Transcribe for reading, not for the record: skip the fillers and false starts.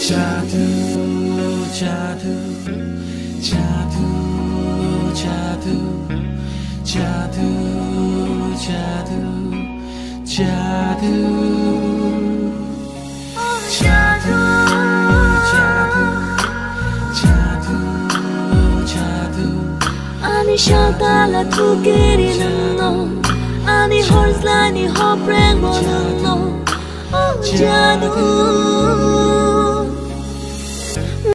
자두 자두 자두 자두 자두 자두 자두 자두 자두 자두 아니 샤달라 투기리는 너 아니 홀슬라니 호프랭 보는 너 자두